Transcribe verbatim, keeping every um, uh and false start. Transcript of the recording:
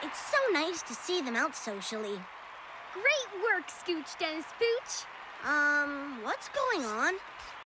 It's so nice to see them out socially. Great work, Scooch Dennis Pooch. Um, what's going on?